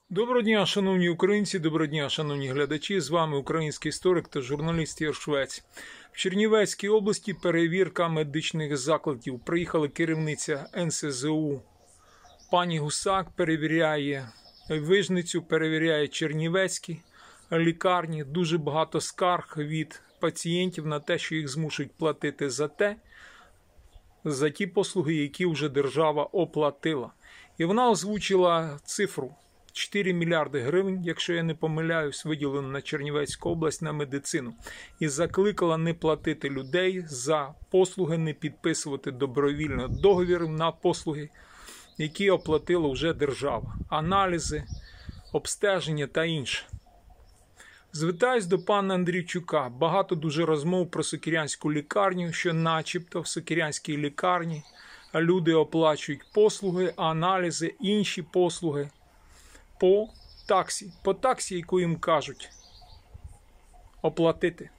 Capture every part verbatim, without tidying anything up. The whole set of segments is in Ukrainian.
Доброго дня, шановні українці, доброго дня, шановні глядачі. З вами український історик та журналіст Ігор Швець. В Чернівецькій області перевірка медичних закладів. Приїхала керівниця ен ес зе у пані Гусак, перевіряє Вижницю, перевіряє Чернівецькі лікарні. Дуже багато скарг від пацієнтів на те, що їх змушують платити за те, за ті послуги, які вже держава оплатила. І вона озвучила цифру. чотири мільярди гривень, якщо я не помиляюсь, виділено на Чернівецьку область на медицину. І закликала не платити людей за послуги, не підписувати добровільно договір на послуги, які оплатила вже держава. Аналізи, обстеження та інше. Звертаюсь до пана Андрійчука. Багато дуже розмов про Сокирянську лікарню, що начебто в Сокирянській лікарні люди оплачують послуги, аналізи, інші послуги. По таксі, по таксі, яку їм кажуть оплатити.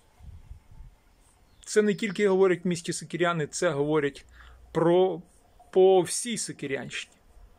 Це не тільки говорять в місті Сокиряни, це говорять про, по всій Сокирянщині.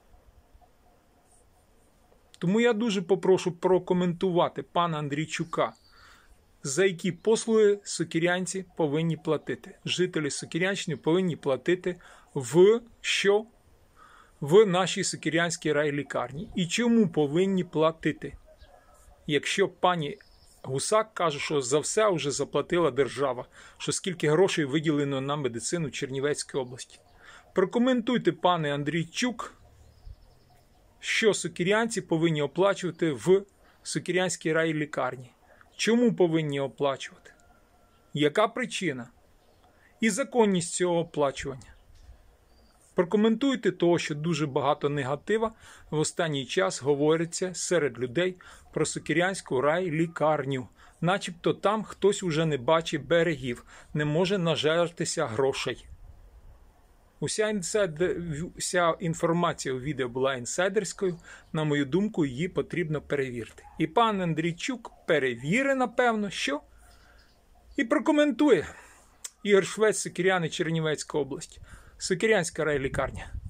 Тому я дуже попрошу прокоментувати пана Андрійчука, за які послуги сокирянці повинні платити. Жителі Сокирянщини повинні платити в що? В нашій Сокирянській райлікарні. І чому повинні платити? Якщо пані Гусак каже, що за все вже заплатила держава, що скільки грошей виділено на медицину Чернівецької області. Прокоментуйте, пане Андрійчук, що сокирянці повинні оплачувати в Сокирянській райлікарні. Чому повинні оплачувати? Яка причина? І законність цього оплачування. Прокоментуйте того, що дуже багато негатива в останній час говориться серед людей про Сокирянську райлікарню. Начебто там хтось уже не бачить берегів, не може нажертися грошей. Уся, інсайд... Вся інформація у відео була інсайдерською. На мою думку, її потрібно перевірити. І пан Андрійчук перевірить, напевно, що? І прокоментує. Ігор Швець, Сокиряни, Чернівецька область. Сокирянська райлікарня.